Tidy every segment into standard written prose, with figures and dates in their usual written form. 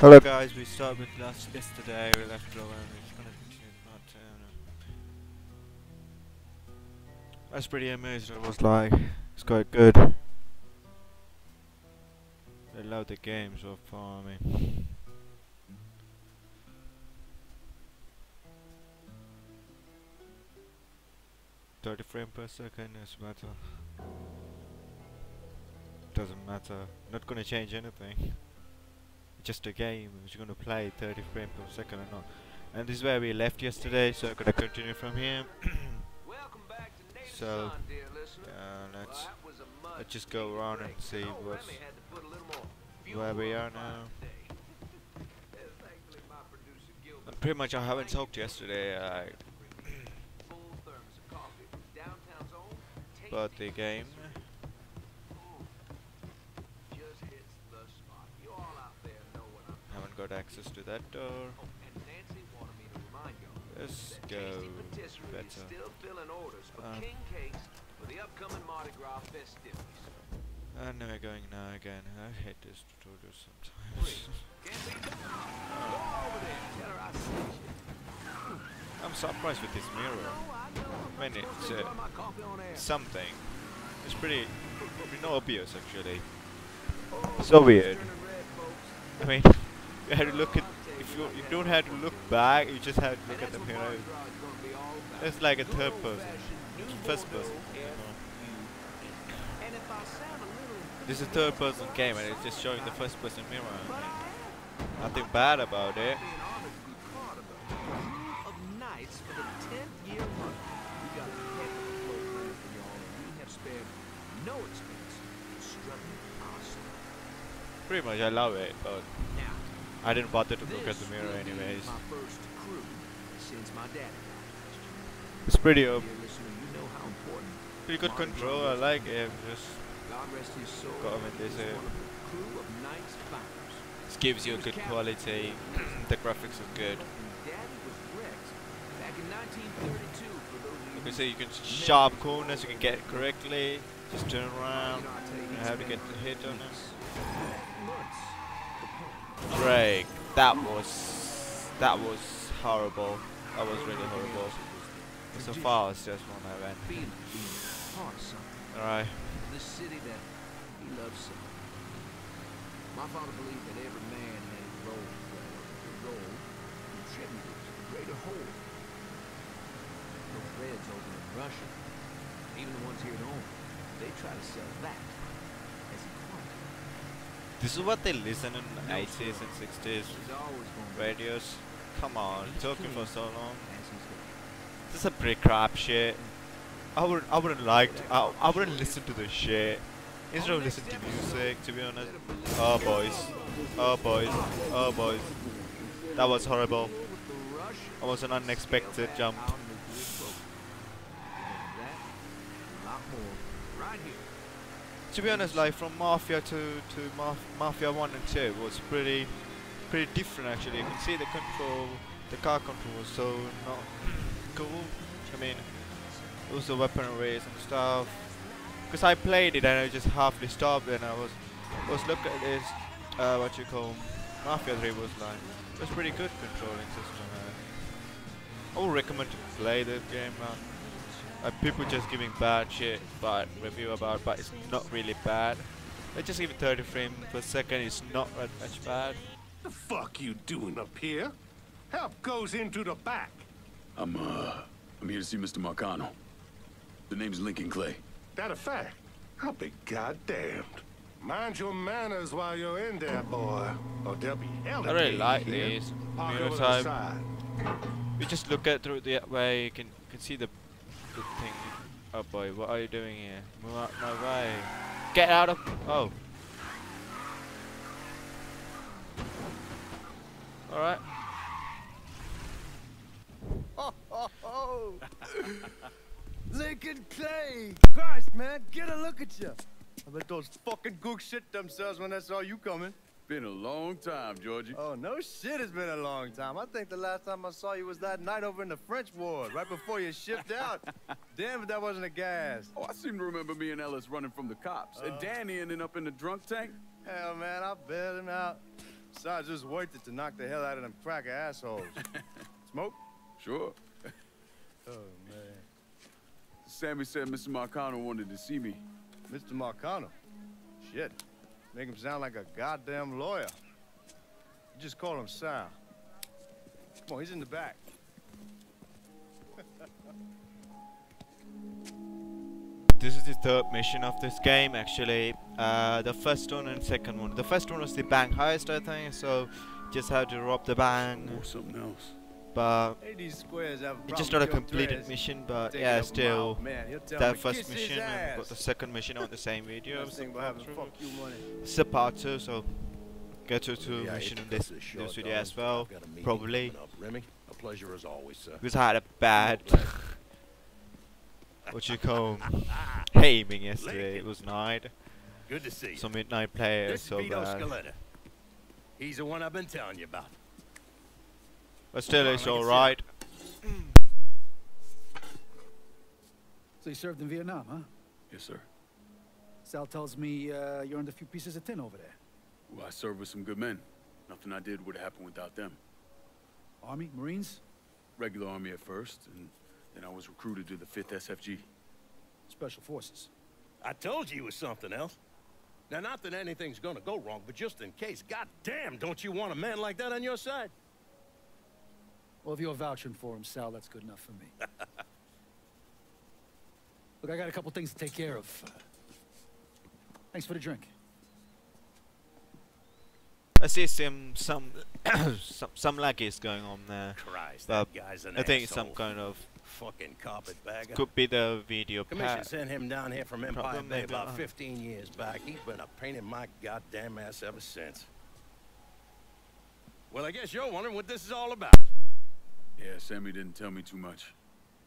Hello guys, we started with yesterday, we left it over and we're just gonna continue the part 2. I was pretty amazed, it was like, it's quite good. They love the game so far, I mean. (30 frames per second) is better. Doesn't matter, not gonna change anything. Just a game, we're gonna play 30 frames per second or not. And this is where we left yesterday, so I'm gonna continue from here. So, let's just go around and see where we are now. Pretty much I haven't talked yesterday about the game. Haven't got access to that door. Let's go better. And we're going now again. I hate this tutorial sometimes. I'm surprised with this mirror. I mean, it's something. It's pretty obvious actually. So weird. I mean, you had to look at. If you don't have to look back, you just have to look at the mirror. It's like a third person, first person. This is a third person game and it's just showing the first person mirror. I mean, nothing bad about it. Pretty much I love it, but I didn't bother to look at the mirror anyways. It's pretty good control, I like it. Just comment this here. This gives you a good quality. The graphics are good. You can see you can sharp corners, you can get it correctly. Just turn around. You have to get the hit on it. Break. That was horrible. That was really horrible. So far, it's just one event. Alright. The city that he loves so. My father believed that every man had a role to play, a role contributed to the greater whole. Those Reds over in Russia, even the ones here at home, they try to sell that as equality. This is what they listen in the 80s and 60s radios. Come on, talking for so long. This is a pretty crap shit. I wouldn't listen to this shit. Instead of listening to music, to be honest. Oh boys. Oh boys. Oh boys. That was horrible. That was an unexpected jump. To be honest, like from Mafia to Mafia 1 and 2 was pretty different actually. You can see the control, the car control was so not cool. I mean, also weaponries and stuff. Because I played it and I just halfly stopped and I was looking at this what you call Mafia 3 was like. It was pretty good controlling system. I would recommend to play this game. People just giving bad review about, but it's not really bad. They just give it 30 frames per second. It's not that much bad. The fuck you doing up here? Help goes into the back. I'm here to see Mr. Marcano. The name's Lincoln Clay. That a fact? I'll be goddamned. Mind your manners while you're in there, boy, or they'll be hell. I really like these mirror type. You just look at through the way you can see the thing. Oh boy, what are you doing here? Move out my way. Get out of. Oh. All right. Oh, Lincoln Clay! Christ, man, get a look at you. I bet those fucking gooks shit themselves when they saw you coming. Been a long time, Georgie. Oh, no shit, it's been a long time. I think the last time I saw you was that night over in the French ward, right before you shipped out. Damn if that wasn't a gas. Oh, I seem to remember me and Ellis running from the cops. And Danny ending up in the drunk tank. Hell, man, I bailed him out. Besides, it's worth it to knock the hell out of them cracker assholes. Smoke? Sure. Oh, man. Sammy said Mr. Marcano wanted to see me. Mr. Marcano? Shit. Make him sound like a goddamn lawyer. You just call him Sal. Come on, he's in the back. This is the third mission of this game actually. The first one and second one. The first one was the bank heist, I think, so just had to rob the bank. Or something else. But Hey, these squares have a it's just problem not a with your completed threads. mission, but Take yeah, it up a still mile, man. He'll tell that me, first "Kiss his mission and got ass." the second mission on the same video. First thing about having fuck you money. It's a part 2, so get to Yeah, mission it's in this, the short this video dog. as well, I've got a meeting probably, coming up. Remy, a pleasure as always, sir. because I had a bad, what you call, aiming yesterday. It was night, Good to see you. some midnight players, This is so Vito bad. Scaletta. He's the one I've been telling you about. But still, Come on, it's I can see alright. So you served in Vietnam, huh? Yes, sir. Sal tells me you earned a few pieces of tin over there. Well, I served with some good men. Nothing I did would have happened without them. Army, Marines, Regular Army at first, and then I was recruited to the 5th SFG. Special Forces. I told you it was something else. Now, not that anything's gonna go wrong, but just in case, goddamn, don't you want a man like that on your side? Well, if you're vouching for him, Sal, that's good enough for me. Look, I got a couple things to take care of. Thanks for the drink. I see some lag is going on there. Christ, But that guy's an I think it's some asshole. kind of, Fucking carpetbagger. could be the video Commission pack. sent him down here from Empire Problem Bay maybe, about 15 years back. He's been a pain in my goddamn ass ever since. Well, I guess you're wondering what this is all about. Yeah, Sammy didn't tell me too much.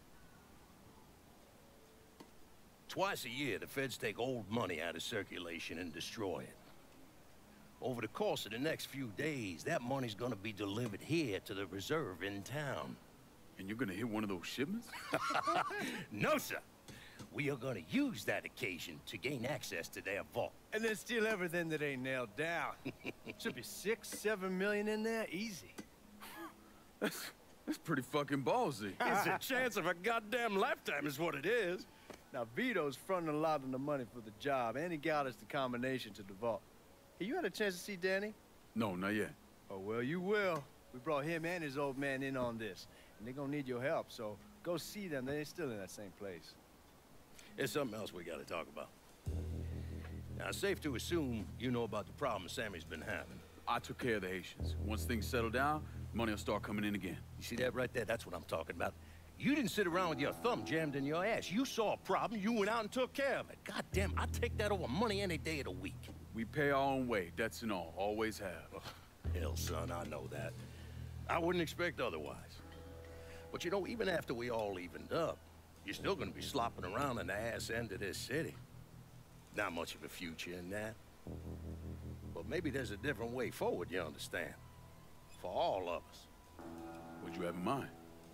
Twice a year, the feds take old money out of circulation and destroy it. Over the course of the next few days, that money's gonna be delivered here to the reserve in town. And you're gonna hit one of those shipments? No, sir. We are gonna use that occasion to gain access to their vault. And then steal everything that ain't nailed down. Should be 6, 7 million in there, easy. That's pretty fucking ballsy. It's a chance of a goddamn lifetime is what it is. Now, Vito's fronting a lot of the money for the job, and he got us the combination to the vault. Hey, you had a chance to see Danny? No, not yet. Oh, well, you will. We brought him and his old man in on this, and they're gonna need your help, so go see them. They're still in that same place. There's something else we gotta talk about. Now, it's safe to assume you know about the problem Sammy's been having. I took care of the Haitians. Once things settle down, money will start coming in again. You see that right there? That's what I'm talking about. You didn't sit around with your thumb jammed in your ass. You saw a problem, you went out and took care of it. God damn, I'd take that over money any day of the week. We pay our own way, debts and all. Always have. Oh, hell, son, I know that. I wouldn't expect otherwise. But you know, even after we all evened up, you're still gonna be slopping around in the ass end of this city. Not much of a future in that. But maybe there's a different way forward, you understand? For all of us. What'd you have in mind?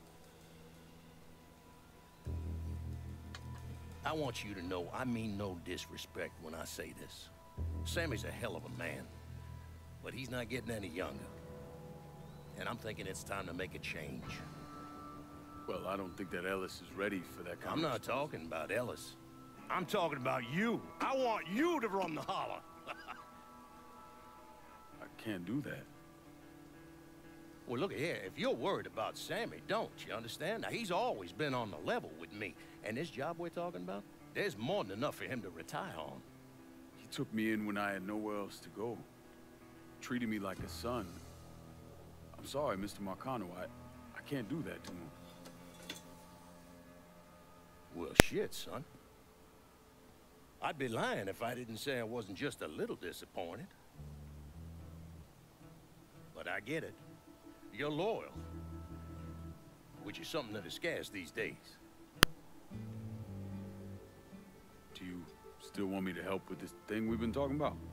I want you to know I mean no disrespect when I say this. Sammy's a hell of a man, but he's not getting any younger. And I'm thinking it's time to make a change. Well, I don't think that Ellis is ready for that kind I'm of not stuff. talking about Ellis. I'm talking about you. I want you to run the holler. I can't do that. Well, look here, if you're worried about Sammy, don't you understand? Now, he's always been on the level with me. And this job we're talking about, there's more than enough for him to retire on. He took me in when I had nowhere else to go. Treated me like a son. I'm sorry, Mr. Marcano. I can't do that to him. Well, shit, son. I'd be lying if I didn't say I wasn't just a little disappointed. But I get it. You're loyal. Which is something that is scarce these days. Do you still want me to help with this thing we've been talking about?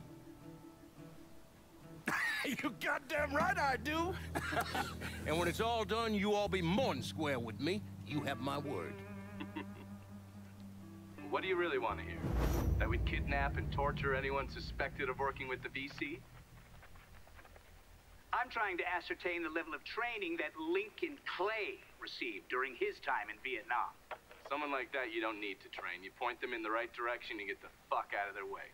You goddamn right I do! And when it's all done, you all be more than square with me. You have my word. What do you really want to hear? That we'd kidnap and torture anyone suspected of working with the VC? I'm trying to ascertain the level of training that Lincoln Clay received during his time in Vietnam. Someone like that you don't need to train. You point them in the right direction and get the fuck out of their way.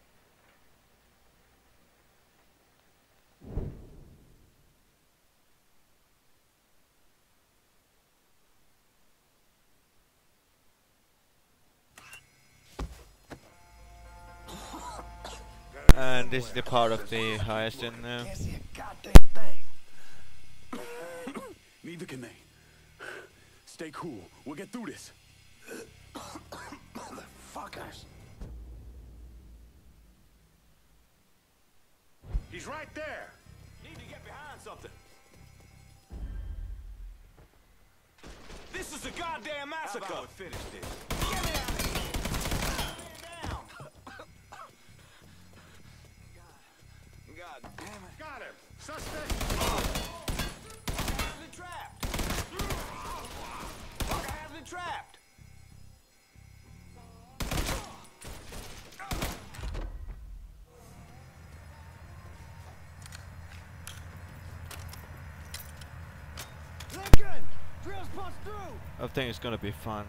And this is the part of the heist in Can't see a goddamn thing. Neither can they. Stay cool. We'll get through this. Motherfuckers. He's right there. Need to get behind something. This is a goddamn massacre. How about we finish this? Get me out of here. Stand down. God damn it. Got him. Suspect. Has been trapped. Fucker has been trapped. Lincoln! Drills punch through! I think it's gonna be fun.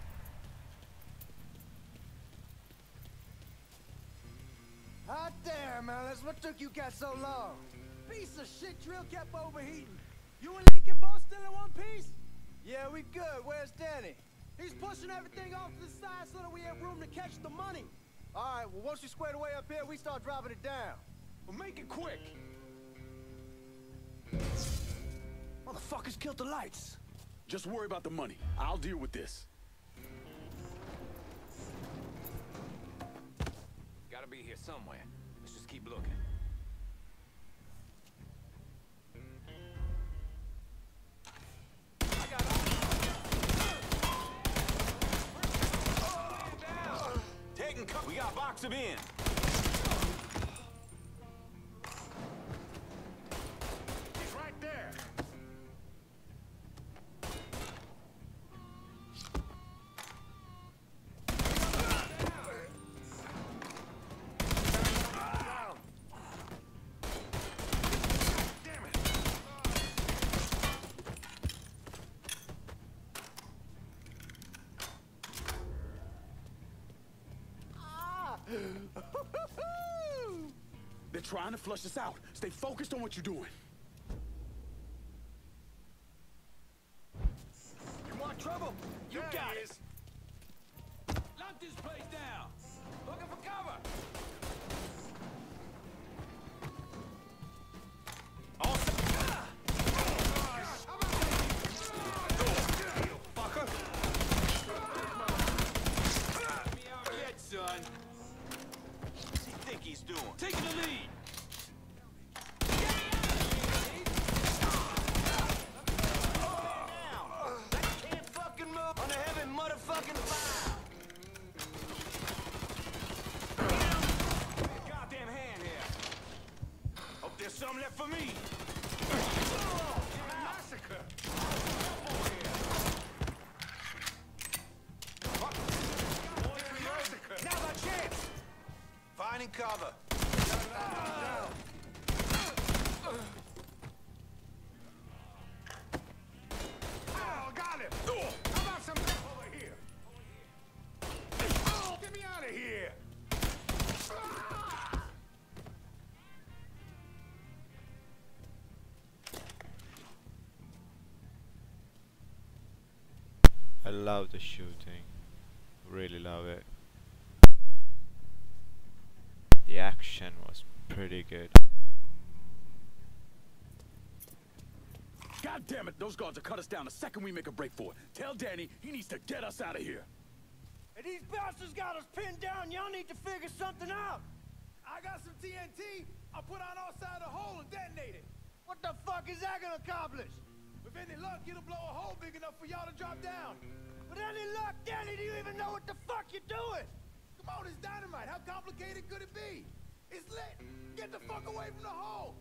Hot damn, Alice. What took you guys so long? Piece of shit drill kept overheating. You and Lincoln both still in one piece? Yeah, we good. Where's Danny? He's pushing everything off to the side so that we have room to catch the money. All right, well, once you square away up here, we start dropping it down. Well, make it quick. Motherfuckers killed the lights. Just worry about the money. I'll deal with this. Gotta be here somewhere. Let's just keep looking. I got down. Taking cover. We got box him in. He's right there. They're trying to flush us out. Stay focused on what you're doing. You want trouble? You There got he it. is. Lock this place down. Looking for cover. All set. Fucker. Get me out yet, son. What's he think he's doing? Taking the lead. Can't fucking move on a heavy motherfucking fire. Goddamn hand here. Hope there's some left for me. Massacre. Massacre. Now's our chance. Finding cover. Oh, got him. How about some over here? Oh, get me out of here. I love the shooting. Really love it. The action was pretty good. God damn it, those guards will cut us down the second we make a break for it. Tell Danny he needs to get us out of here. Hey, these bastards got us pinned down. Y'all need to figure something out. I got some TNT. I'll put on our side of the hole and detonate it. What the fuck is that gonna accomplish? With any luck, it'll blow a hole big enough for y'all to drop down. With any luck, Danny, do you even know what the fuck you're doing? Come on, it's dynamite. How complicated could it be? It's lit. Get the fuck away from the hole.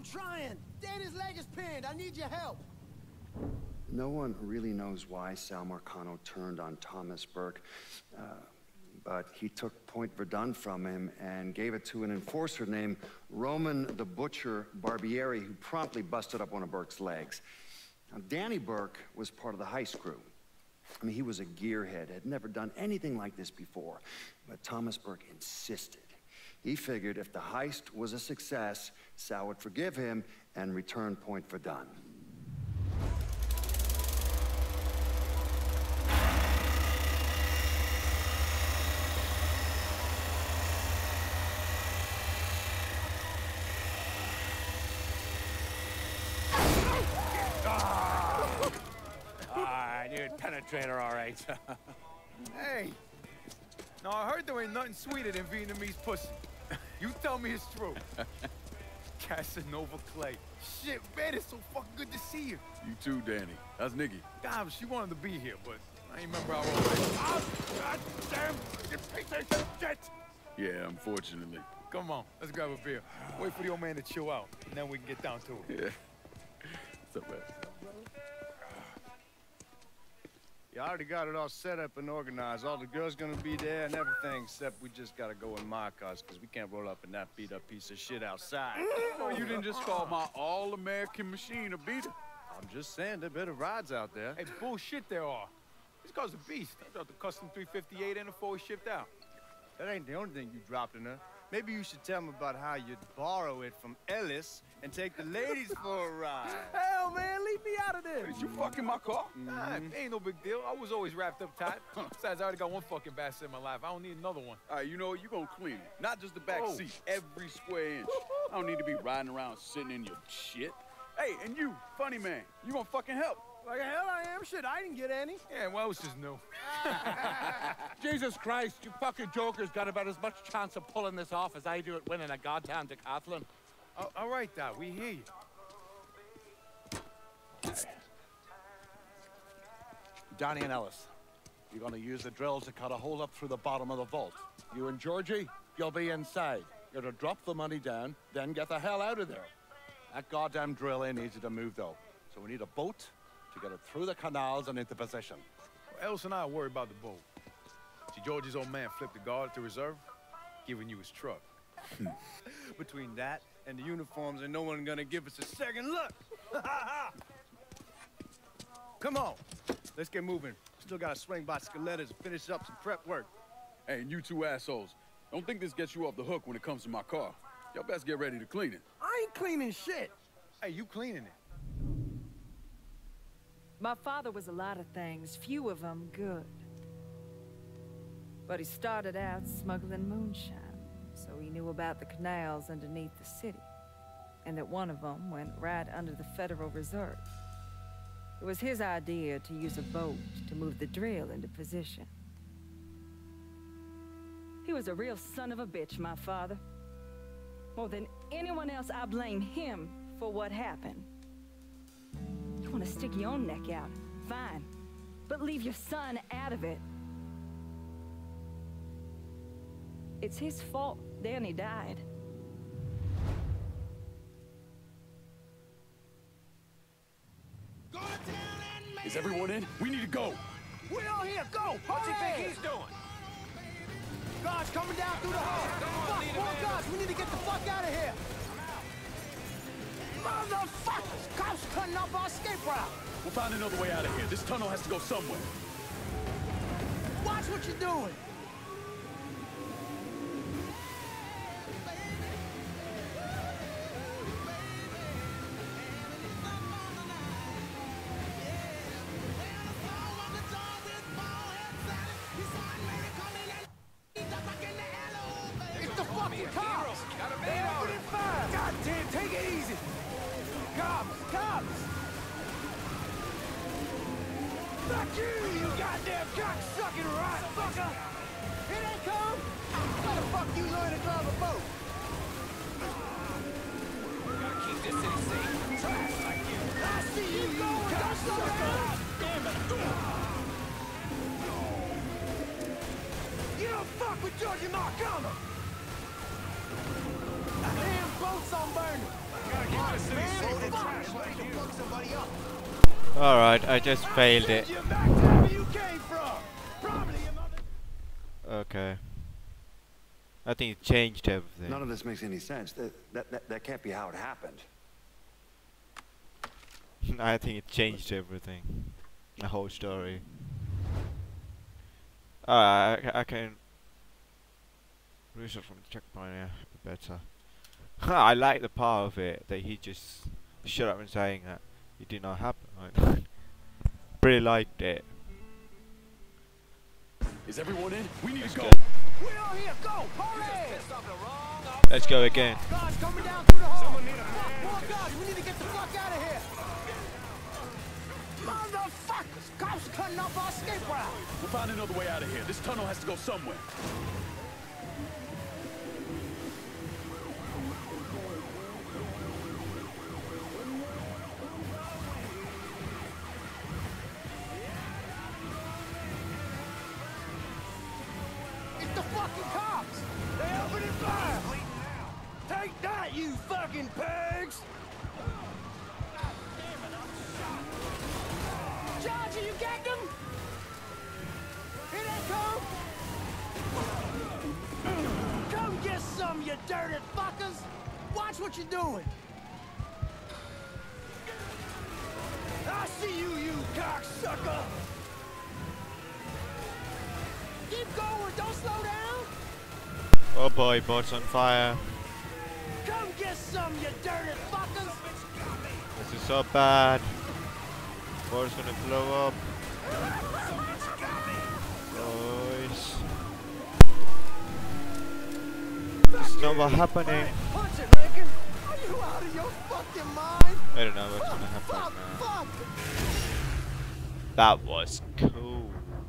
trying. Danny's leg is pinned. I need your help. No one really knows why Sal Marcano turned on Thomas Burke, but he took Point Verdun from him and gave it to an enforcer named Roman the Butcher Barbieri, who promptly busted up one of Burke's legs. Now, Danny Burke was part of the heist crew. I mean, he was a gearhead, had never done anything like this before, but Thomas Burke insisted. He figured if the heist was a success, Sal would forgive him and return Point Verdun. Dude, penetrator, all right. Hey! Now, I heard there ain't nothing sweeter than Vietnamese pussy. You tell me it's true. Casanova Clay. Shit, man, it's so fucking good to see you. You too, Danny. How's Nikki? God, she wanted to be here, but I ain't remember how old I was. Oh, God damn! You piece of shit! Yeah, unfortunately. Come on, let's grab a beer. Wait for the old man to chill out, and then we can get down to it. Yeah. What's up, man? Yeah, I already got it all set up and organized. All the girls gonna be there and everything, except we just gotta go in my cars, because we can't roll up in that beat-up piece of shit outside. Oh, you didn't just call my all-American machine a beater. I'm just saying, there are better rides out there. Hey, bullshit there are. These cars are beasts. I dropped the custom 358 in before we shipped out. That ain't the only thing you dropped in her. Maybe you should tell me about how you'd borrow it from Ellis and take the ladies for a ride. Hell, man, leave me out of this. Did you fucking my car? Nah, it ain't no big deal. I was always wrapped up tight. Besides, I already got one fucking bastard in my life. I don't need another one. All right, you know what? You gonna clean it. Not just the back seat, every square inch. I don't need to be riding around sitting in your shit. Hey, and you, funny man, you gonna fucking help. Like the hell I am. Shit, I didn't get any. Yeah, well, it's just new. Jesus Christ, you fucking jokers got about as much chance of pulling this off as I do at winning a goddamn decathlon. All right, Doc, we hear you. Danny and Ellis, you're gonna use the drill to cut a hole up through the bottom of the vault. You and Georgie, you'll be inside. You're to drop the money down, then get the hell out of there. That goddamn drill ain't easy to move, though. So we need a boat to get it through the canals and into position. Well, Ellis and I are worried about the boat. See, George's old man flipped the guard to reserve, giving you his truck. Between that and the uniforms, and no one gonna give us a second look. Come on, let's get moving. Still gotta swing by Skelettas and finish up some prep work. Hey, and you two assholes, don't think this gets you off the hook when it comes to my car. Y'all best get ready to clean it. I ain't cleaning shit. Hey, you cleaning it. My father was a lot of things, few of them good. But he started out smuggling moonshine, so he knew about the canals underneath the city, and that one of them went right under the Federal Reserve. It was his idea to use a boat to move the drill into position. He was a real son of a bitch, my father. More than anyone else, I blame him for what happened. You want to stick your own neck out, fine. But leave your son out of it. It's his fault Danny died. Is everyone in? We need to go. We all here, go! What's he think he's doing? Guards coming down through the hall. Fuck, more guards, we need to get the fuck out of here. Motherfuckers! Cops cutting off our escape route. We'll find another way out of here. This tunnel has to go somewhere. Watch what you're doing. It's the fucking cops! They're opening fire! God damn, take it easy! Cops! Cops! Fuck you, you goddamn cocksucking rat fucker! Here they come! How the fuck you learn to drive a boat? Gotta keep this city safe. Trash like you! I see you, you cocksucker! Damn it! You don't fuck with Georgie Marcano! Damn boat's on burning! Gotta keep this fuck somebody up. Alright, I just failed it. Send you back to wherever you came from. Probably your mother. Okay. I think it changed everything. None of this makes any sense. That can't be how it happened. I think it changed everything. The whole story. I can research from the checkpoint, yeah, better. I like the part of it that he just shut up and saying that it did not happen. Right? Pretty liked it. Is everyone in? We need to go. We all here, go! Hurry! Let's go again. Guards coming down through the hall. Fuck, more guards! We need to get the fuck out of here! Motherfuckers! Cops are cutting off our escape route! We'll find another way out of here. This tunnel has to go somewhere. It's the fucking cops! They opening fire! Take that, you fucking pigs! Georgie, you get them? Here they come! Come get some, you dirty fuckers! Watch what you're doing! I see you, you cocksucker! Keep going, don't slow down! Oh boy, boat's on fire. Come get some, you dirty fuckers! This is so bad. Boat's gonna blow up. Boys. It's not what's happening. Punch it, Lincoln! Are you out of your fucking mind? I don't know what's gonna happen now. That was cool.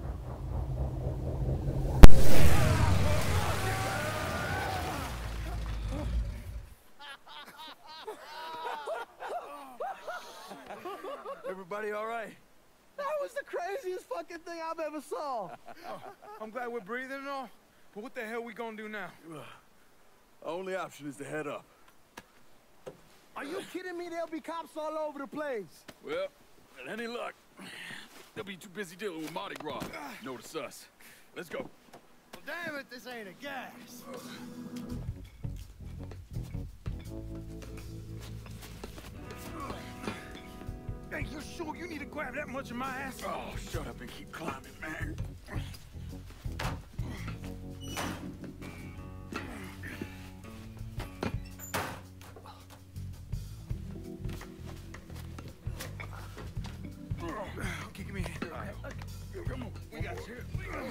Everybody all right? That was the craziest fucking thing I've ever saw. I'm glad we're breathing and all, but what the hell we gonna do now? Our only option is to head up. Are you kidding me? There'll be cops all over the place. Well, with any luck, they'll be too busy dealing with Mardi Gras. Notice us. Let's go. Well, damn it, this ain't a gas. Hey, you sure you need to grab that much of my ass? Oh, shut up and keep climbing, man. Okay, give me a hand. Come on, we got you.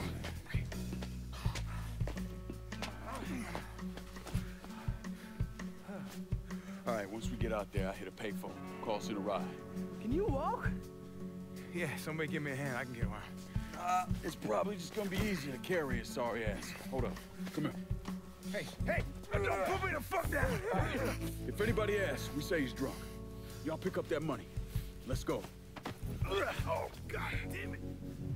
All right, once we get out there, I hit a payphone. Calls in a ride. Can you walk? Yeah, somebody give me a hand. I can get around. It's probably just gonna be easier to carry his sorry ass. Hold up. Come here. Hey, hey! Don't put me the fuck down! If anybody asks, we say he's drunk. Y'all pick up that money. Let's go. Oh, God damn it.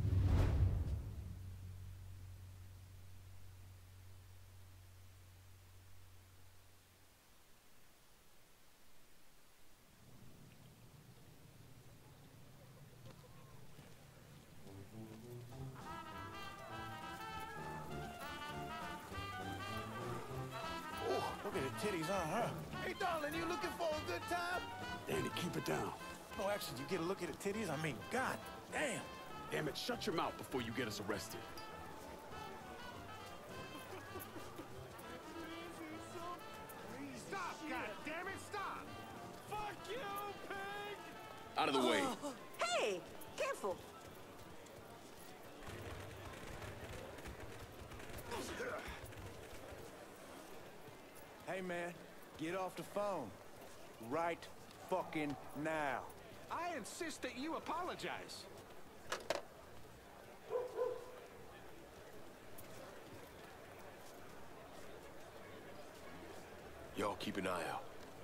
Look at the titties, huh? Hey, darling, you looking for a good time? Danny, keep it down. No, actually, you get a look at the titties? I mean, god damn. Damn it, shut your mouth before you get us arrested. Stop, goddammit, stop! Fuck you, pig! Out of the way. Hey, careful. Hey, man, get off the phone. Right fucking now. I insist that you apologize. Y'all keep an eye out.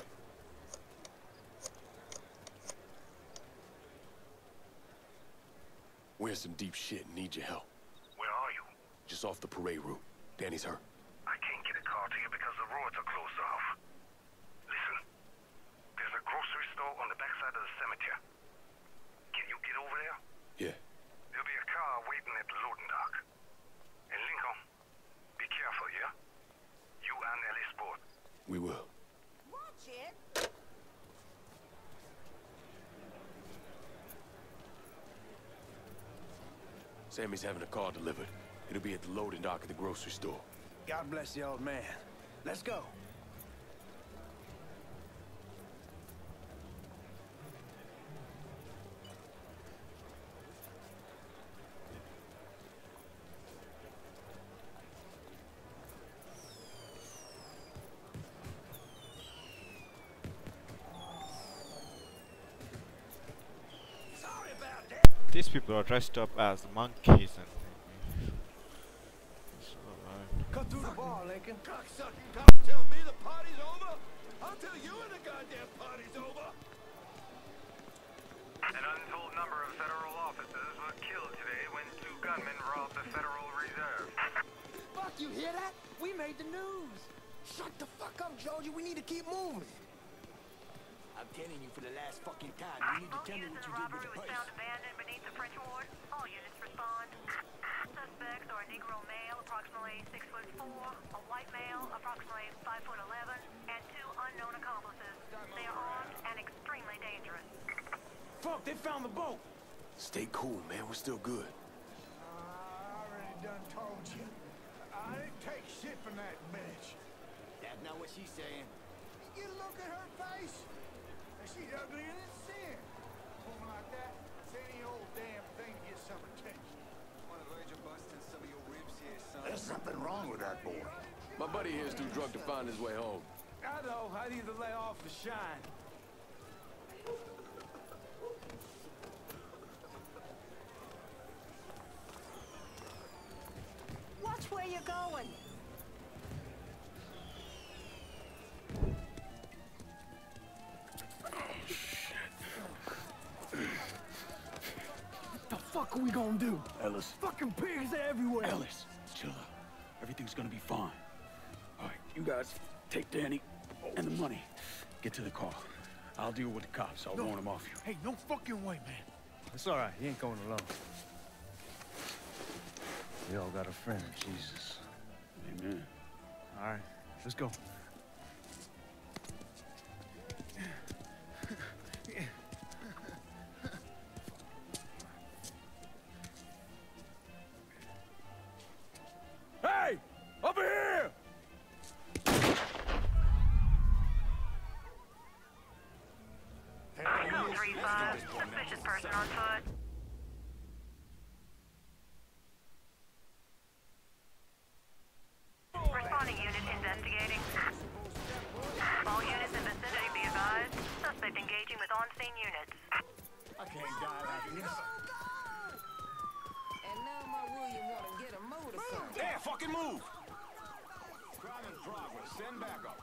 We're in some deep shit and need your help. Where are you? Just off the parade route. Danny's hurt. I can't get a car to you because the roads are closed off. Listen, there's a grocery store on the backside of the cemetery. We will. Watch it. Sammy's having a car delivered. It'll be at the loading dock at the grocery store. God bless the old man. Let's go. These people are dressed up as monkeys and Cut through the bar, Lincoln. Cocksucking cops tell me the party's over? I'll tell you when the goddamn party's over. An untold number of federal officers were killed today when 2 gunmen robbed the Federal Reserve. Fuck, you hear that? We made the news. Shut the fuck up, Georgie. We need to keep moving. I'm telling you for the last fucking time, you need to tell me what you did with the purse. Found abandoned beneath the French Ward. All units respond. Suspects are a Negro male, approximately 6'4", a white male, approximately 5'11", and 2 unknown accomplices. They are armed and extremely dangerous. Fuck, they found the boat. Stay cool, man. We're still good. I already done told you. I didn't take shit from that bitch. That's not what she's saying. You look at her face. She's uglier than sin. A woman like that, it's any old damn thing to get some attention. Want a virgin busting some of your ribs here, son? There's something wrong with that boy. My buddy here's too drunk to find his way home. I know. I'd either lay off or shine. Watch where you're going. The fuck are we gonna do? Ellis. Fucking pigs everywhere. Ellis, chill out. Everything's gonna be fine. All right, you guys take Danny and the money. Get to the car. I'll deal with the cops. I'll warn them off you. Hey, no fucking way, man. It's all right. He ain't going alone. We all got a friend, Jesus. Amen. All right, let's go. Hey! Over here! Code 3-5, suspicious person on foot. Responding unit investigating. All units in vicinity be advised. Suspect engaging with on-scene units. I can't die like this. And now my William want to get a motorcycle. Yeah, fucking move! Crime in progress. Send back up.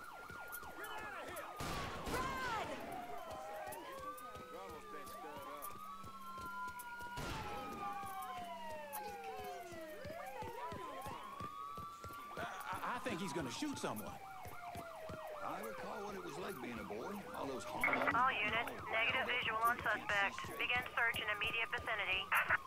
I think he's gonna shoot someone. I recall what it was like being a boy. All those hormones. All units, negative visual on suspect. Begin search in immediate vicinity.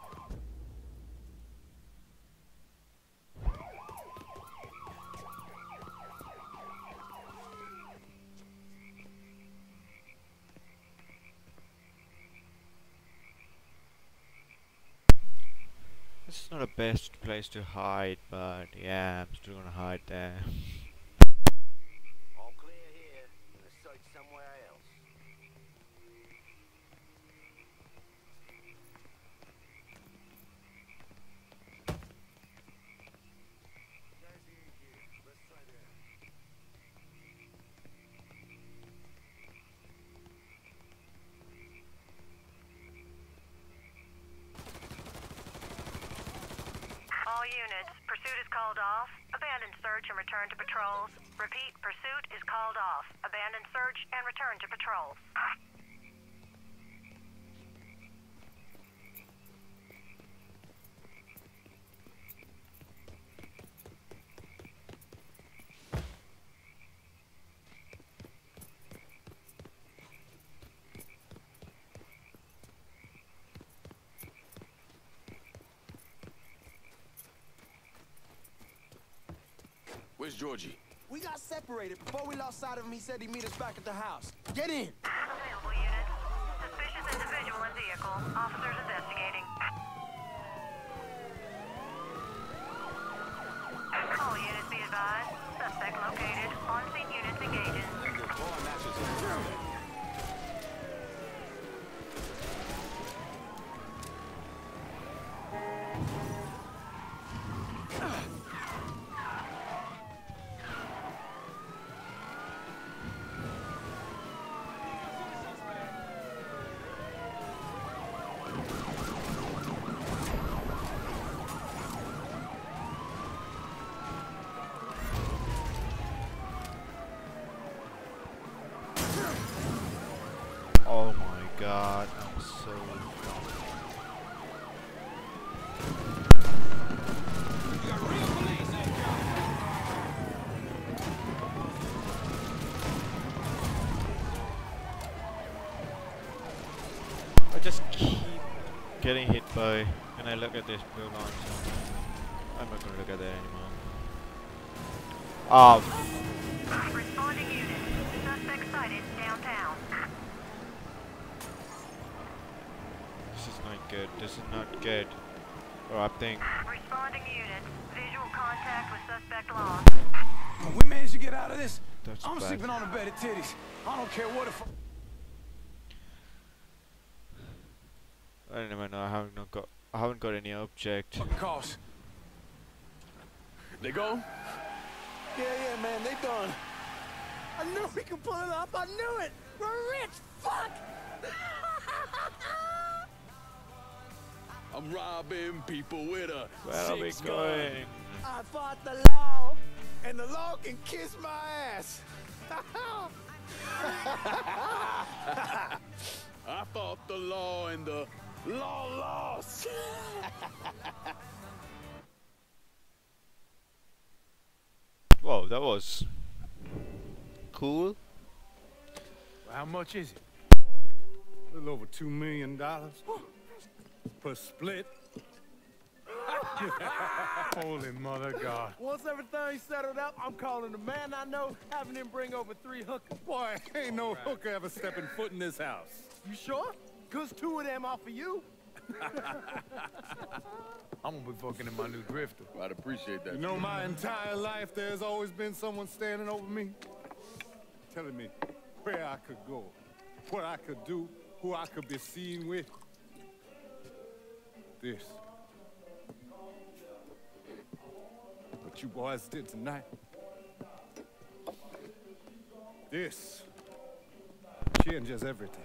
This is not the best place to hide, but yeah, I'm still gonna hide there. All clear here. Gonna search somewhere else. All units, pursuit is called off. Abandon search and return to patrols. Repeat, pursuit is called off. Abandon search and return to patrols. Where's Georgie? We got separated. Before we lost sight of him, he said he'd meet us back at the house. Get in! Available unit. Suspicious individual in vehicle. Officers investigating. All units be advised. Suspect located. On-scene units engaging. Oh my god, I'm so I just keep getting hit by when I look at this blue line, so I'm not gonna look at that anymore. Oh, Responding unit. Suspect sighted downtown. this is not good. This is not good. Or I think Responding unit. Visual contact with suspect lost. We managed to get out of this. That's I'm bad. sleeping on a bed of titties. I don't care what if. I don't even know. I haven't got any object. Cost. They go? Yeah, man, they done. I knew we could pull it off. I knew it. We're rich. Fuck. I'm robbing people with a Where are we six gun. going? I fought the law, and the law can kiss my ass. I fought the law and the law lost. Whoa, that was cool. How much is it? A little over $2 million per split. Holy mother God. Once everything's settled up, I'm calling the man I know, having him bring over 3 hookers. Boy, ain't no hooker ever stepping foot in this house. You sure? 'Cause 2 of them are for you. I'm gonna be fucking in my new drifter. I'd appreciate that. You know, my entire life, there's always been someone standing over me, telling me where I could go, what I could do, who I could be seen with. This. What you boys did tonight. This changes everything.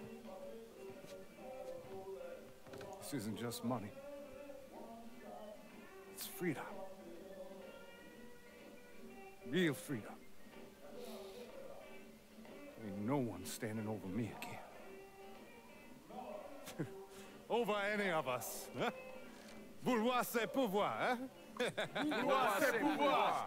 This isn't just money. It's freedom. Real freedom. Ain't no one standing over me again. Over any of us, huh? Vouloir c'est pouvoir, huh? Vouloir c'est pouvoir.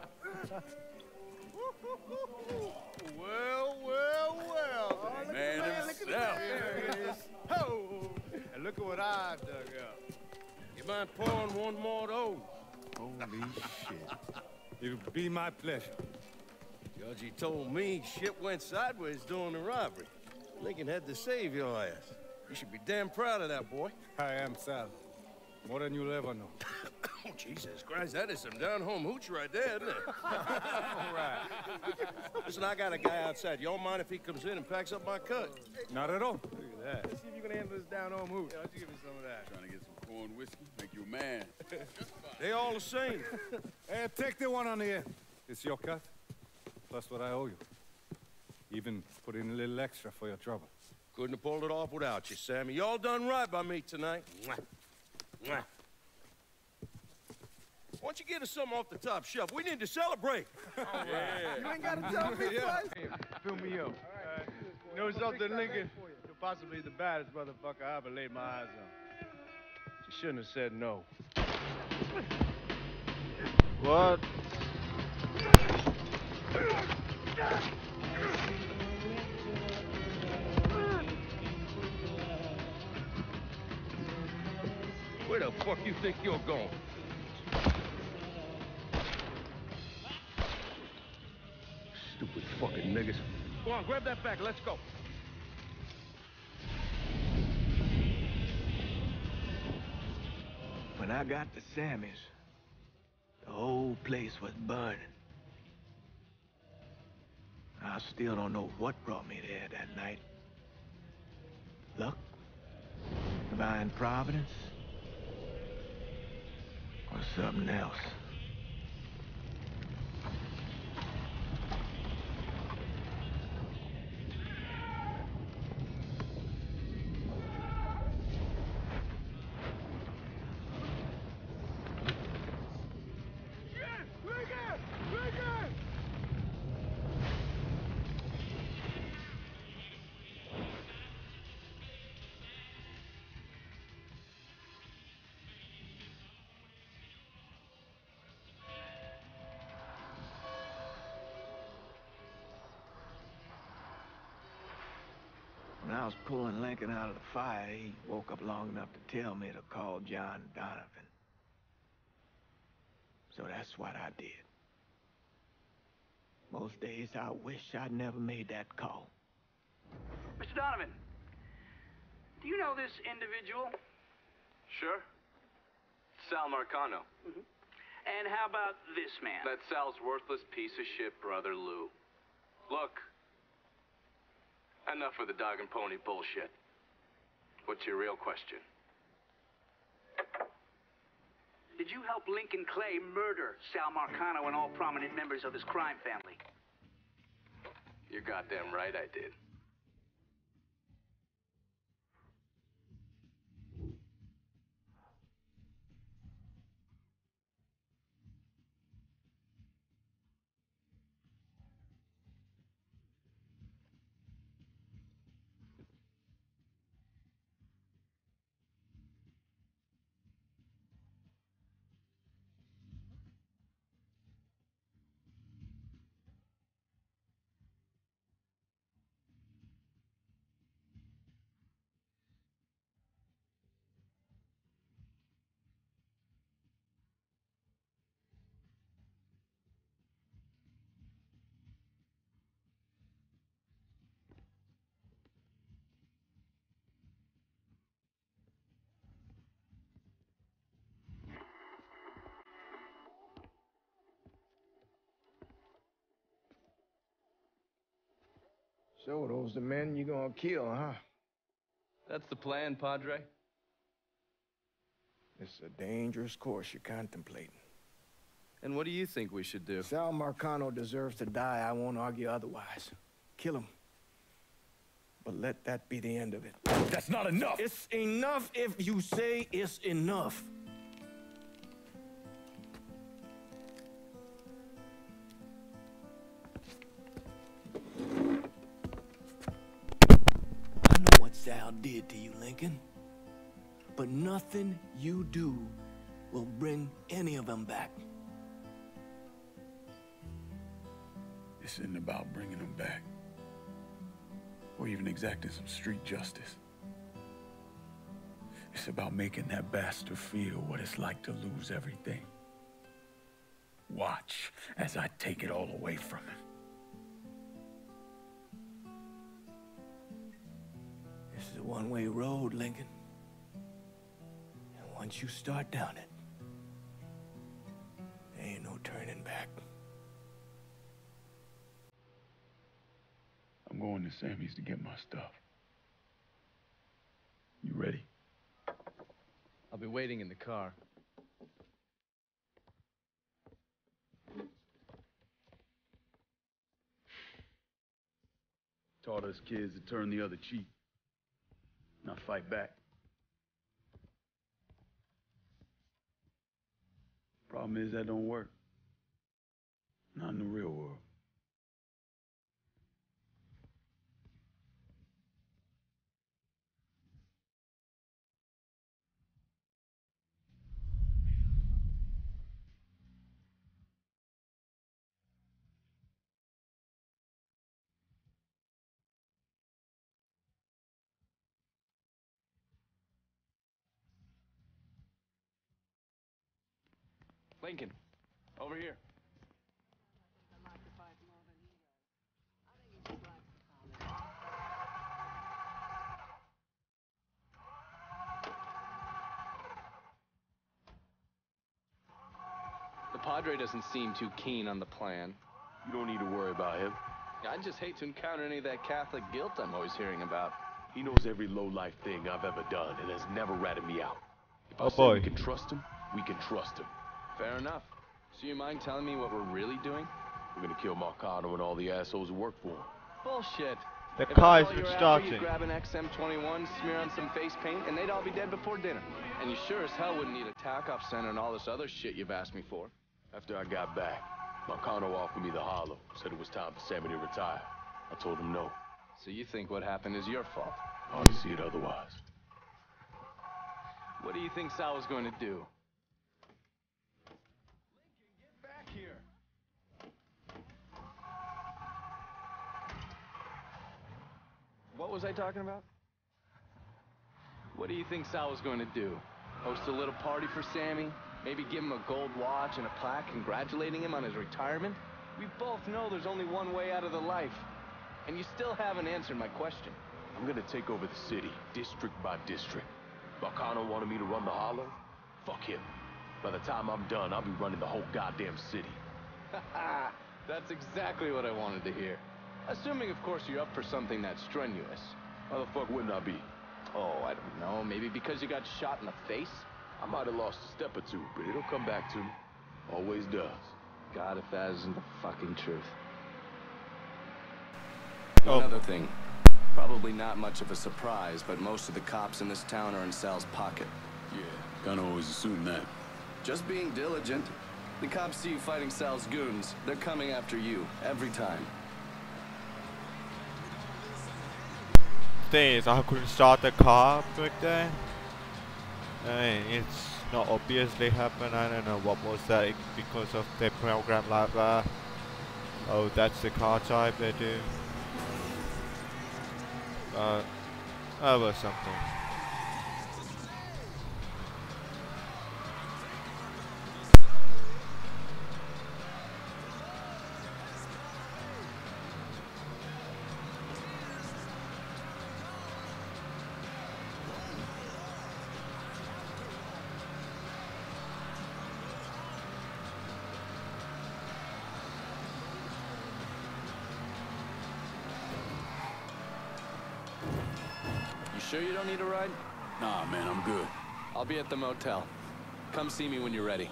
Well, well, well. Oh, look Man at the himself. There it is. Oh, and look at what I dug up. You mind pouring one more of those? Holy shit. It'll be my pleasure. Judge, told me shit went sideways during the robbery. Lincoln had to save your ass. You should be damn proud of that, boy. I am, Sal. More than you'll ever know. Oh, Jesus Christ, that is some down-home hooch right there, isn't it? All right. Listen, I got a guy outside. Y'all mind if he comes in and packs up my cut? Not at all. Look at that. Let's see if you can handle this down home hoot. Why don't you give me some of that? Trying to get some corn whiskey, make you a man. They all the same. Hey, take the one on the end. It's your cut, plus what I owe you. Even put in a little extra for your trouble. Couldn't have pulled it off without you, Sammy. Y'all done right by me tonight. Mwah. Mwah. Why don't you get us something off the top shelf? We need to celebrate. All right. You ain't got to tell me twice. Hey, fill me up. You know something, Lincoln? You're possibly the baddest motherfucker I ever laid my eyes on. You shouldn't have said no. What? Where the fuck you think you're going? niggas. Go on, grab that bag. Let's go. When I got to Sammy's, the whole place was burning. I still don't know what brought me there that night. Luck? Divine providence? Or something else? When I was pulling Lincoln out of the fire, he woke up long enough to tell me to call John Donovan. So that's what I did. Most days I wish I'd never made that call. Mr. Donovan, do you know this individual? Sure. Sal Marcano. And how about this man? That's Sal's worthless piece of shit brother, Lou. Look. Enough of the dog and pony bullshit. What's your real question? Did you help Lincoln Clay murder Sal Marcano and all prominent members of his crime family? You're goddamn right I did. So those the men you gonna kill, huh? That's the plan, Padre. It's a dangerous course you're contemplating. And what do you think we should do? Sal Marcano deserves to die. I won't argue otherwise. Kill him. But let that be the end of it. That's not enough! It's enough if you say it's enough. I know what Sal did to you, Lincoln. But nothing you do will bring any of them back. This isn't about bringing them back. Or even exacting some street justice. It's about making that bastard feel what it's like to lose everything. Watch as I take it all away from him. This is a one-way road, Lincoln. And once you start down it, there ain't no turning back. I'm going to Sammy's to get my stuff. You ready? I'll be waiting in the car. Taught us kids to turn the other cheek, not fight back. Problem is that don't work. Not in the real world. Lincoln, over here. Padre doesn't seem too keen on the plan. You don't need to worry about him. I'd just hate to encounter any of that Catholic guilt I'm always hearing about. He knows every low-life thing I've ever done and has never ratted me out. If I say boy. we can trust him, we can trust him. Fair enough. So you mind telling me what we're really doing? We're gonna kill Marcano and all the assholes who work for him. Bullshit. The If car that's all isn't you're after, starting. you'd grab an XM21, smear on some face paint, and they'd all be dead before dinner. And you sure as hell wouldn't need a TACOP center and all this other shit you've asked me for. After I got back, Marcano offered me the hollow, said it was time for Sammy to retire. I told him no. So you think what happened is your fault? Hard to see it otherwise. What do you think Sal was going to do? Lincoln, get back here! What was I talking about? What do you think Sal was going to do? Host a little party for Sammy? Maybe give him a gold watch and a plaque congratulating him on his retirement? We both know there's only one way out of the life. And you still haven't answered my question. I'm gonna take over the city, district by district. Marcano wanted me to run the hollow? Fuck him. By the time I'm done, I'll be running the whole goddamn city. That's exactly what I wanted to hear. Assuming, of course, you're up for something that's strenuous. How the fuck wouldn't I be? Oh, I don't know. Maybe because you got shot in the face? I might have lost a step or two, but it'll come back to me. Always does. God, if that isn't the fucking truth. Oh. Another thing. Probably not much of a surprise, but most of the cops in this town are in Sal's pocket. Yeah, kinda always assumed that. Just being diligent. The cops see you fighting Sal's goons. They're coming after you, every time. Thing is, I couldn't start the car back there. I mean, it's not obviously happened. I don't know what was that because of the program like that. Oh, that's the car type they do. That was something. Sure you don't need a ride? Nah, man, I'm good. I'll be at the motel. Come see me when you're ready.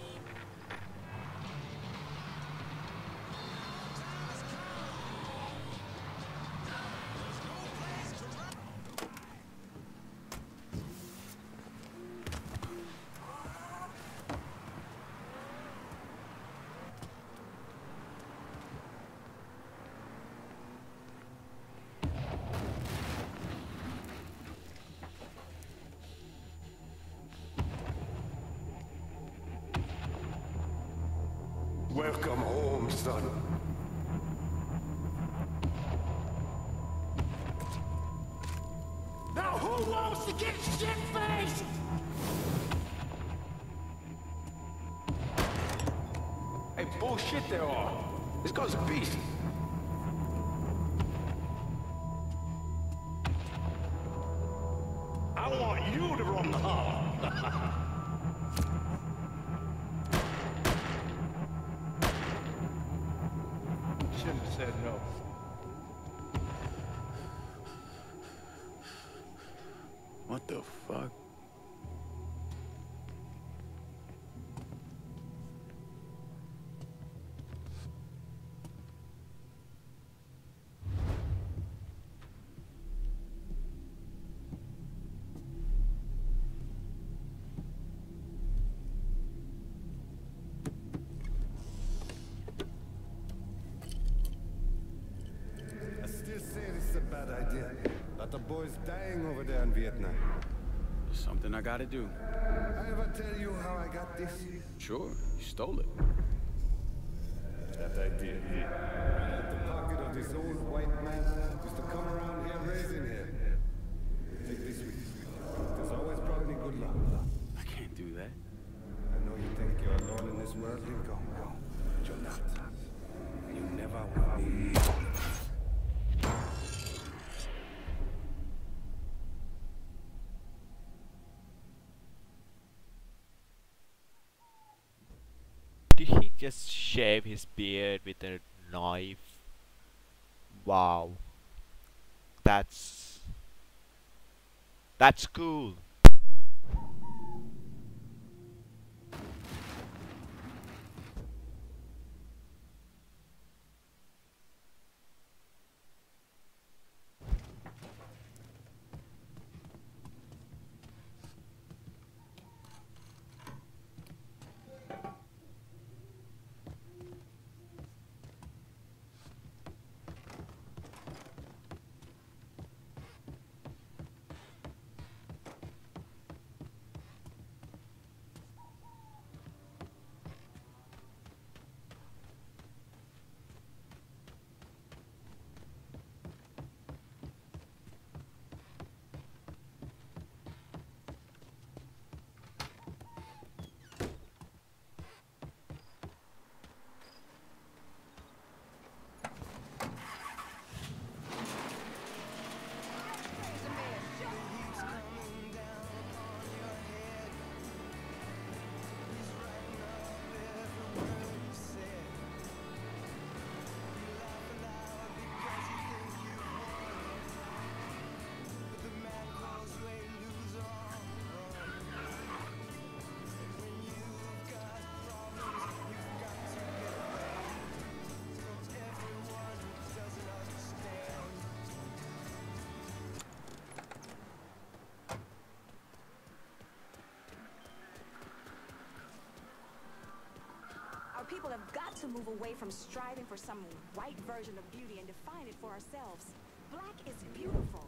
Welcome home, son. Now who wants to get shit-faced? Hey, bullshit there are. This guy's a beast. I want you to run the hollow. Shouldn't have said no. What the fuck? I still say this is a bad idea. But the boys dying over there in Vietnam. Something I gotta do. I ever tell you how I got this? Sure, you stole it. That I did. At the pocket of this old white man used to come around here raising here. Take this with you. It has always brought me good luck. I can't do that. I know you think you're alone in this world, Lincoln. But you're not. You never will be. Did he just shave his beard with a knife. Wow. That's cool. Our people have got to move away from striving for some white version of beauty and define it for ourselves. Black is beautiful.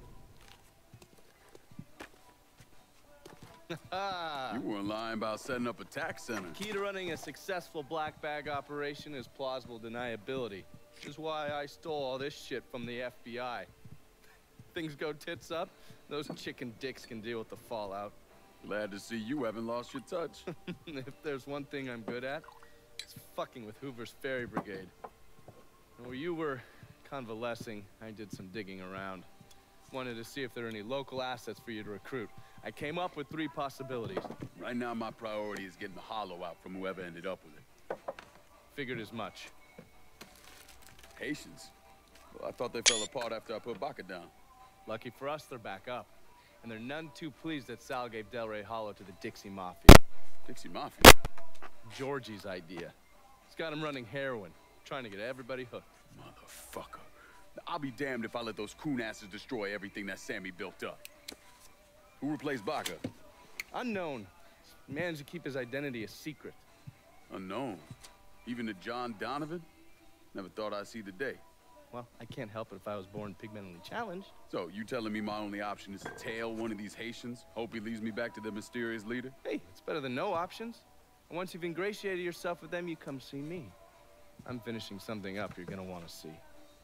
You weren't lying about setting up a tax center. Key to running a successful black bag operation is plausible deniability, which is why I stole all this shit from the FBI. Things go tits up, those chicken dicks can deal with the fallout. Glad to see you haven't lost your touch. If there's one thing I'm good at, it's fucking with Hoover's Ferry Brigade. While you were convalescing, I did some digging around. Wanted to see if there are any local assets for you to recruit. I came up with 3 possibilities. Right now, my priority is getting the hollow out from whoever ended up with it. Figured as much. Haitians? Well, I thought they fell apart after I put Baca down. Lucky for us, they're back up. And they're none too pleased that Sal gave Delray Hollow to the Dixie Mafia. Dixie Mafia? Georgie's idea. He's got him running heroin, trying to get everybody hooked. Motherfucker. I'll be damned if I let those coon asses destroy everything that Sammy built up. Who replaced Baca? Unknown. He managed to keep his identity a secret. Unknown? Even to John Donovan? Never thought I'd see the day. Well, I can't help it if I was born pigmentally challenged. So, you telling me my only option is to tail one of these Haitians? Hope he leads me back to the mysterious leader? Hey, it's better than no options. And once you've ingratiated yourself with them, you come see me. I'm finishing something up you're gonna want to see.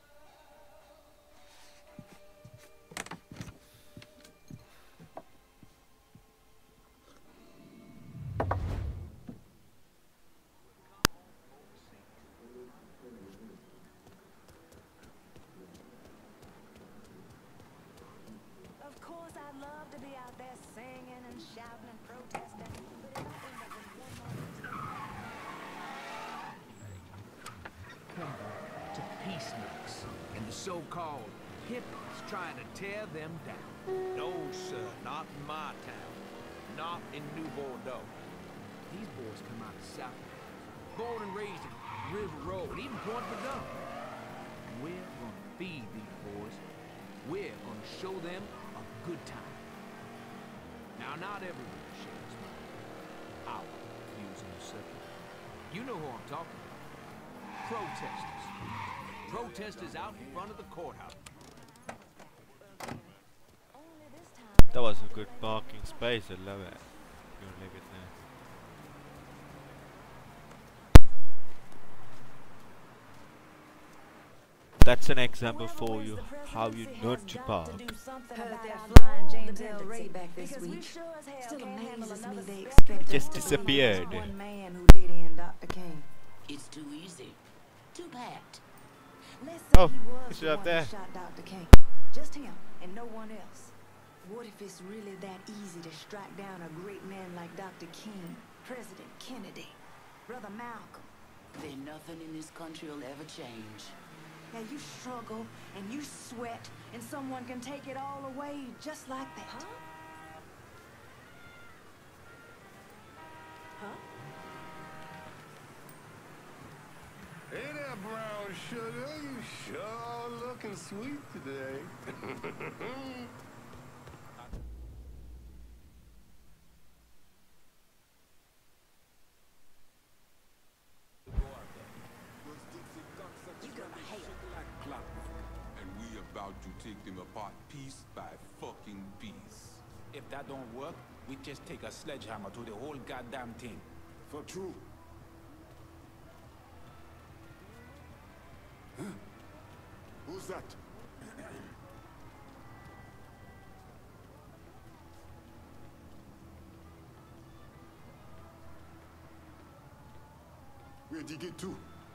Of course, I'd love to be out there singing and shouting and protesting, but it all ends up in one moment. To peace knocks and the so-called hippies trying to tear them down. No, sir, not in my town. Not in New Bordeaux. These boys come out of South, born and raised in River Road, even Point Verdun. We're gonna feed these boys. We're gonna show them a good time. Now, not everyone shares our views on the subject. You know who I'm talking about. Protesters. Protesters out in front of the courthouse. That was a good parking space, I love it. You leave it there. That's an example for you, how you not to park. Just disappeared. It's too easy. Too packed. Oh, he's up there. Just him and no one else. What if it's really that easy to strike down a great man like Dr. King, President Kennedy, Brother Malcolm, then nothing in this country will ever change. Now you struggle and you sweat, and someone can take it all away just like that. Huh? Huh? Hey there, brown sugar. You sure looking sweet today. And we about to take them apart piece by fucking piece. If that don't work, we just take a sledgehammer to the whole goddamn thing. For true. Huh? Who's that? Where'd he get to?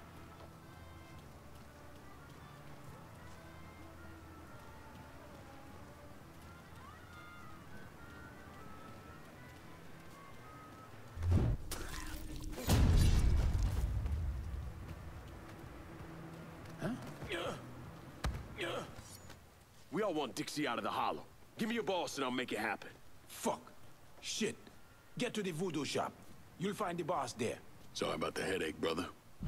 We all want Dixie out of the hollow. Give me your boss and I'll make it happen. Fuck. Shit. Get to the voodoo shop. You'll find the boss there. Sorry about the headache, brother.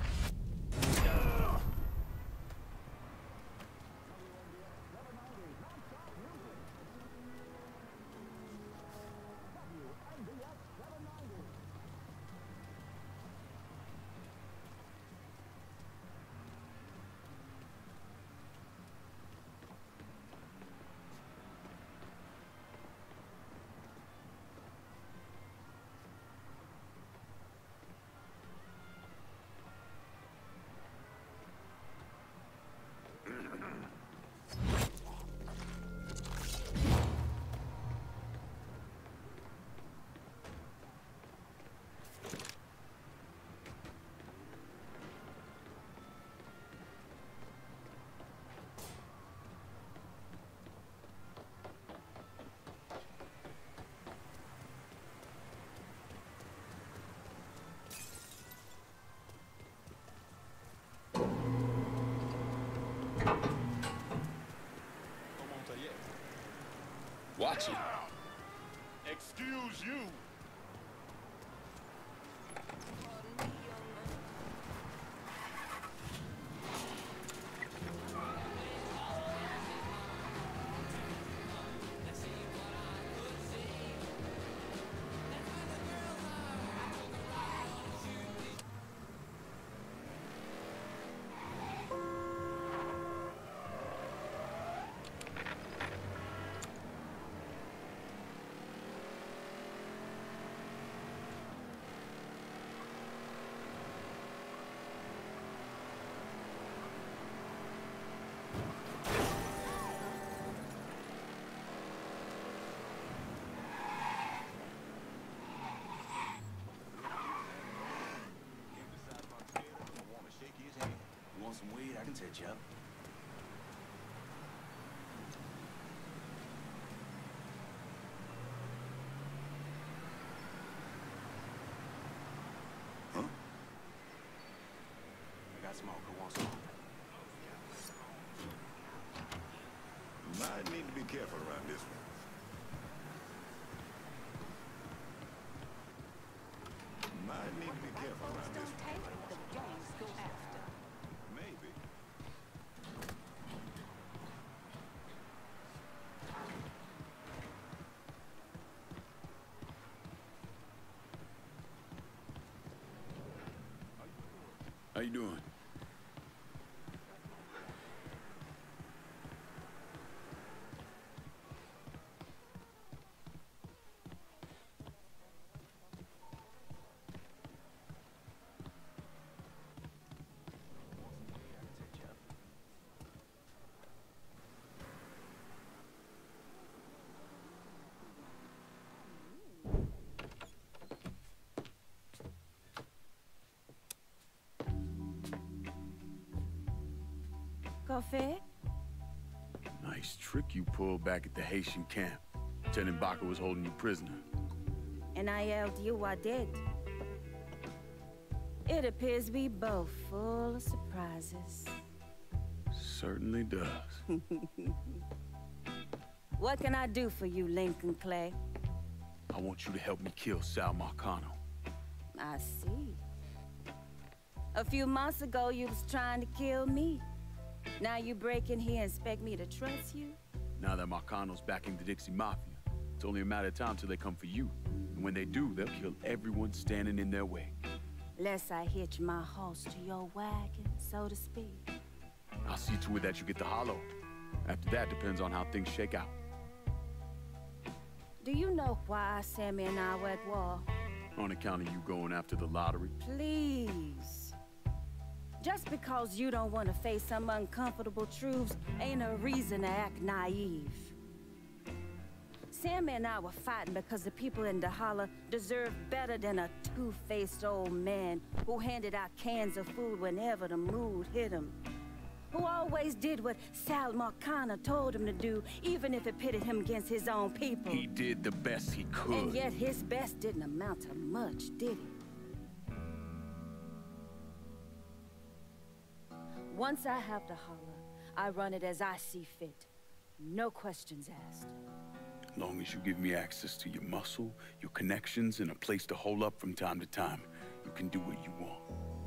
Watch it. Excuse you. Want some weed? I can set you up. Huh? I got smoke. Who wants some? Might need to be careful around this one. Might need to be careful around this one. The gangs go after. Maybe. How you doing? Coffee? Nice trick you pulled back at the Haitian camp. Lieutenant Baca was holding you prisoner. And I held you are dead. It appears we both full of surprises. Certainly does. What can I do for you, Lincoln Clay? I want you to help me kill Sal Marcano. I see. A few months ago, you was trying to kill me. Now you break in here and expect me to trust you? Now that Marcano's backing the Dixie Mafia, it's only a matter of time till they come for you. And when they do, they'll kill everyone standing in their way. Lest I hitch my horse to your wagon, so to speak. I'll see to it that you get the hollow. After that, depends on how things shake out. Do you know why Sammy and I were at war? On account of you going after the lottery? Please. Just because you don't want to face some uncomfortable truths ain't a reason to act naive. Sammy and I were fighting because the people in Dahala deserve better than a two-faced old man who handed out cans of food whenever the mood hit him. Who always did what Sal Marcano told him to do, even if it pitted him against his own people. He did the best he could. And yet his best didn't amount to much, did it? Once I have Dahala, I run it as I see fit. No questions asked. As long as you give me access to your muscle, your connections, and a place to hole up from time to time, you can do what you want.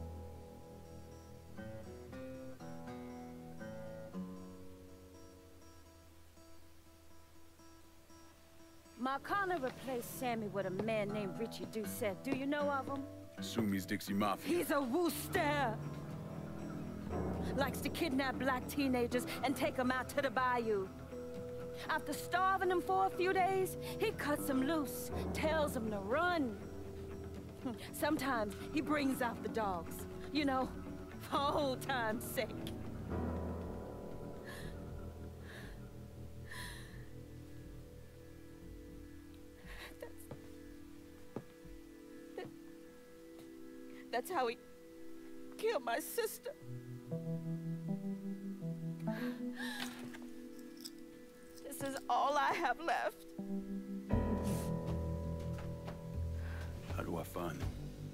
Marcano replaced Sammy with a man named Richie Doucette. Do you know of him? Assume he's Dixie Mafia. He's a wooster. Likes to kidnap black teenagers and take them out to the bayou. After starving them for a few days, he cuts them loose, tells them to run. Sometimes he brings out the dogs, you know, for old time's sake. That's how he killed my sister. This is all I have left. How do I find them?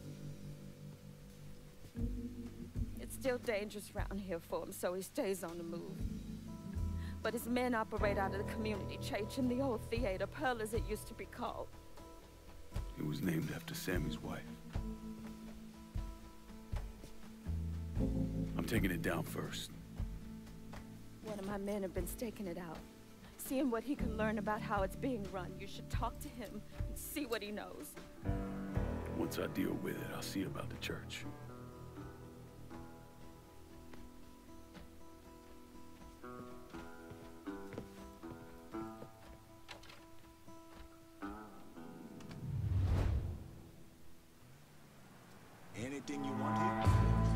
It's still dangerous around here for him, so he stays on the move. But his men operate out of the community church in the old theater, Pearl as it used to be called. It was named after Sammy's wife. I'm taking it down first. One of my men have been staking it out. Seeing what he can learn about how it's being run. You should talk to him and see what he knows. Once I deal with it, I'll see about the church. Anything you want here?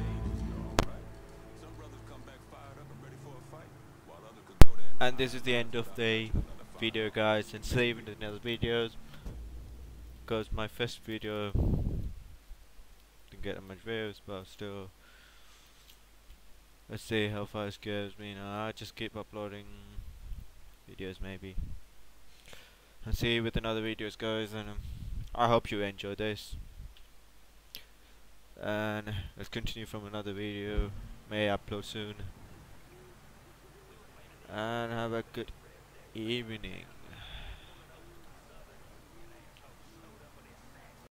And this is the end of the video, guys, and save into the other videos because my first video didn't get that much views, but still, let's see how far it goes. I just keep uploading videos maybe, and see you with another videos, guys, and I hope you enjoy this, and let's continue from another video. May upload soon. And have a good evening.